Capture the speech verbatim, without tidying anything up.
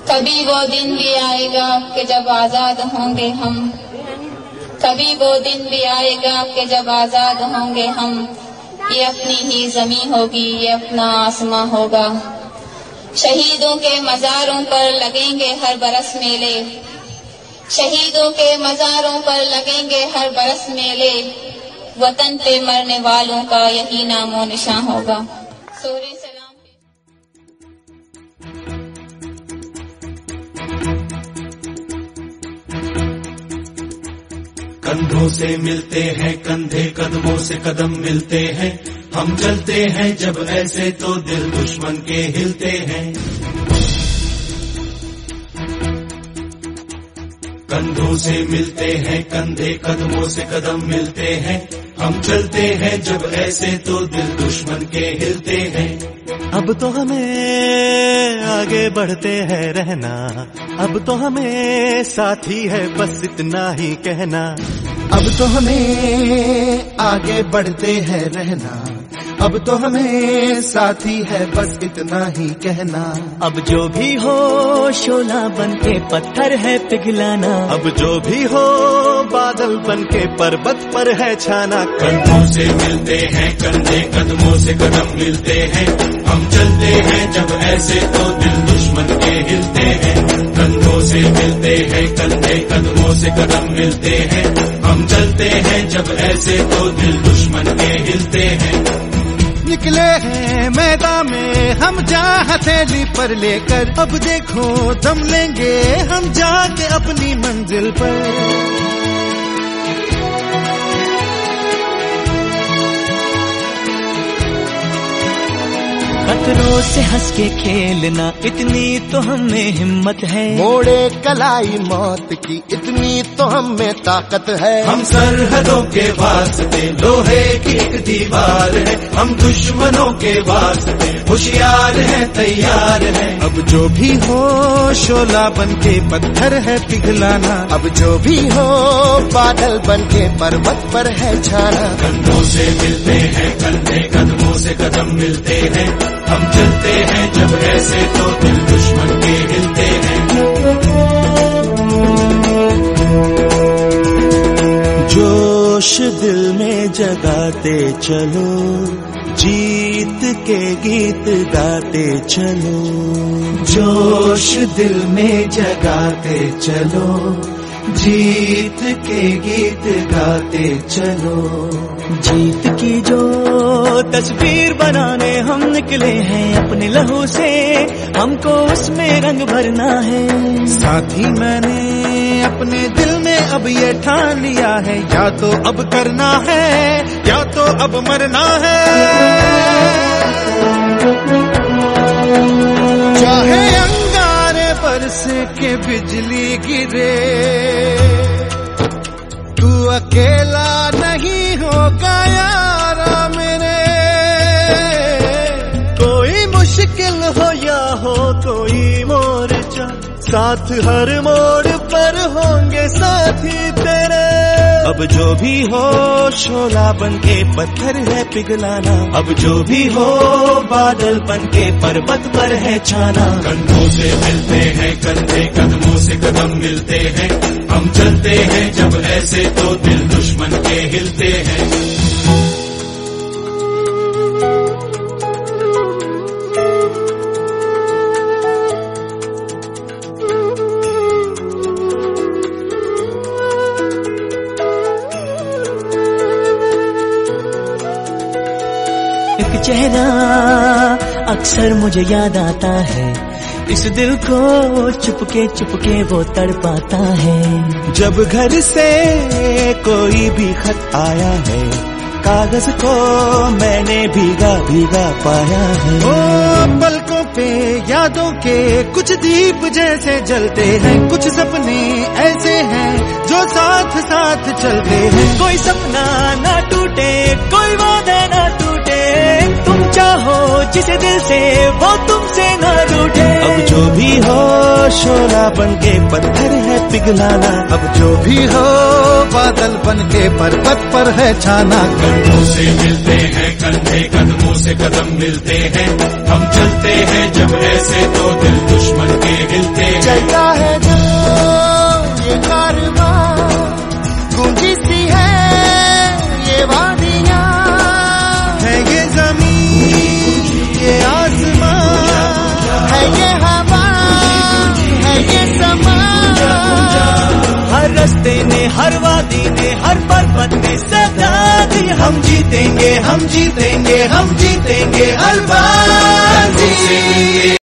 कभी वो दिन भी आएगा कि जब आजाद होंगे हम, कभी वो दिन भी आएगा कि जब आजाद होंगे हम। ये अपनी ही ज़मीं होगी, ये अपना आसमां होगा। शहीदों के मज़ारों पर लगेंगे हर बरस मेले, शहीदों के मज़ारों पर लगेंगे हर बरस मेले। वतन पे मरने वालों का यही नामो निशान होगा। सूर्य सलाम। कंधों से मिलते हैं कंधे, कदमों से कदम मिलते हैं। हम चलते हैं जब ऐसे तो दिल दुश्मन के हिलते हैं। कंधों से मिलते हैं कंधे, कदमों से कदम मिलते हैं। हम चलते हैं जब ऐसे तो दिल दुश्मन के हिलते हैं। अब तो हमें आगे बढ़ते हैं रहना, अब तो हमें साथी है बस इतना ही कहना। अब तो हमें आगे बढ़ते हैं रहना, अब तो हमें साथी है बस इतना ही कहना। अब जो भी हो शोला बन के पत्थर है पिघलाना, अब जो भी हो बादल बन के पर्वत पर है छाना। कंधों से मिलते हैं कंधे, कदमों से कदम मिलते हैं। हम चलते हैं जब ऐसे तो दिल दुश्मन के हिलते हैं। कंधों से मिलते हैं कंधे, कदमों से कदम मिलते हैं। हम चलते हैं जब ऐसे तो दिल दुश्मन के हिलते हैं। निकले हैं मैदान में हम जा हथेली पर लेकर, अब देखो दम लेंगे हम जाके अपनी मंजिल पर। खतरों से हंस के खेलना इतनी तो हमें हिम्मत है। मोड़े कलाई मौत की इतनी तो हमें ताकत है। हम सरहदों के वास्ते लोहे की एक दीवार है। हम दुश्मनों के वास्ते होशियार है, तैयार है। अब जो भी हो शोला बन के पत्थर है पिघलाना, अब जो भी हो बादल बन के पर्वत पर है छाना। कंधों से मिलते हैं कंधे, कदमों से कदम मिलते हैं। हम चलते हैं जब ऐसे तो दिल दुश्मन के हिलते हैं। जोश दिल में जगाते चलो, जीत के गीत गाते चलो। जोश दिल में जगाते चलो, जीत के गीत गाते चलो। जीत की जो तस्वीर बनाने हम निकले हैं अपने लहू से, हमको उसमें रंग भरना है। साथी मैंने अपने दिल में अब ये ठान लिया है, या तो अब करना है या तो अब मरना है। चाहे अंगारे बरस के बिजली गिरे, तू अकेला नहीं होगा यारा मेरे। कोई मुश्किल हो या हो कोई मोर्चा, साथ हर मोड़ पर होंगे साथी तेरे। अब जो भी हो शोला बन के पत्थर है पिघलाना, अब जो भी हो बादल बन के पर्वत पर है छाना। कंधों से मिलते हैं कंधे, कदमों से कदम मिलते हैं। हम चलते हैं जब ऐसे तो दिल दुश्मन के हिलते हैं। चेहरा अक्सर मुझे याद आता है, इस दिल को चुपके चुपके वो तड़पाता है। जब घर से कोई भी खत आया है, कागज को मैंने भीगा भीगा पाया है। ओ पलकों पे यादों के कुछ दीप जैसे जलते हैं, कुछ सपने ऐसे हैं जो साथ साथ चलते हैं। कोई सपना ना टूटे, कोई वादा ना टूटे, तुम चाहो जिसे दिल से वो तुमसे ना रूठे। अब जो भी हो शोला बन के पत्थर है पिघलाना, अब जो भी हो बादल बन के पर्वत पर है छाना। कंधों से मिलते हैं कंधे, कदमों से कदम मिलते हैं। हम चलते हैं जब ऐसे तो दिल दुश्मन के के हिलते हैं। चलता है जो ये कारवां, गूंजी सी है ये वादियां, है ये जमीन ये आसमां, है ये हवा है ये समा। हर रस्ते ने हर वादी ने हर पर्वत ने सदा दी, हम जीतेंगे हम जीतेंगे हम जीतेंगे हर बाजी।